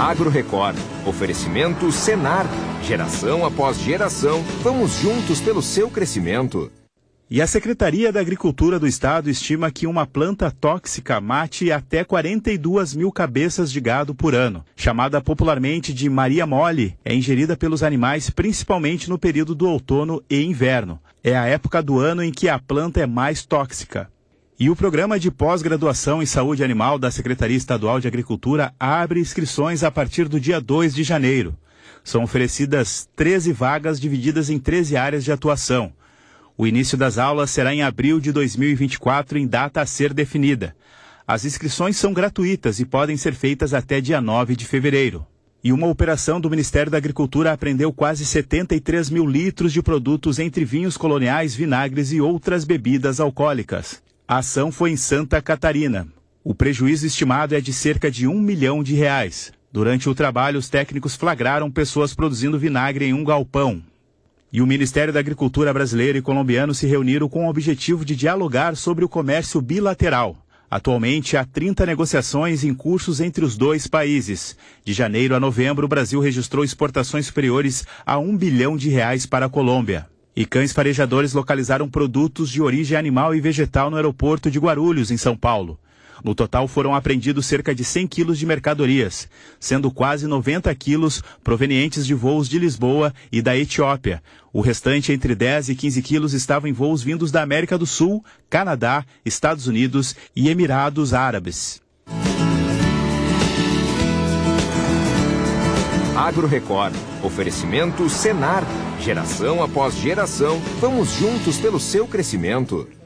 Agro Record. Oferecimento Senar. Geração após geração, vamos juntos pelo seu crescimento. E a Secretaria da Agricultura do Estado estima que uma planta tóxica mate até 42 mil cabeças de gado por ano. Chamada popularmente de Maria Mole, é ingerida pelos animais principalmente no período do outono e inverno. É a época do ano em que a planta é mais tóxica. E o Programa de Pós-Graduação em Saúde Animal da Secretaria Estadual de Agricultura abre inscrições a partir do dia 2 de janeiro. São oferecidas 13 vagas divididas em 13 áreas de atuação. O início das aulas será em abril de 2024, em data a ser definida. As inscrições são gratuitas e podem ser feitas até dia 9 de fevereiro. E uma operação do Ministério da Agricultura apreendeu quase 73 mil litros de produtos entre vinhos coloniais, vinagres e outras bebidas alcoólicas. A ação foi em Santa Catarina. O prejuízo estimado é de cerca de R$1 milhão. Durante o trabalho, os técnicos flagraram pessoas produzindo vinagre em um galpão. E o Ministério da Agricultura brasileiro e colombiano se reuniram com o objetivo de dialogar sobre o comércio bilateral. Atualmente, há 30 negociações em curso entre os dois países. De janeiro a novembro, o Brasil registrou exportações superiores a R$1 bilhão para a Colômbia. E cães farejadores localizaram produtos de origem animal e vegetal no aeroporto de Guarulhos, em São Paulo. No total foram apreendidos cerca de 100 quilos de mercadorias, sendo quase 90 quilos provenientes de voos de Lisboa e da Etiópia. O restante, entre 10 e 15 quilos, estavam em voos vindos da América do Sul, Canadá, Estados Unidos e Emirados Árabes. Agro Record. Oferecimento Senar. Geração após geração, vamos juntos pelo seu crescimento.